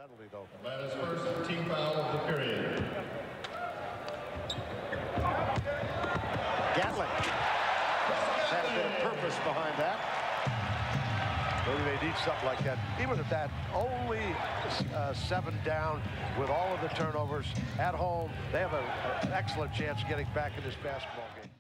penalty, though. Atlanta's first team foul of the period. Gatling had a bit of purpose behind that. Maybe they need something like that. Even at that, only 7 down with all of the turnovers at home, they have an excellent chance of getting back in this basketball game.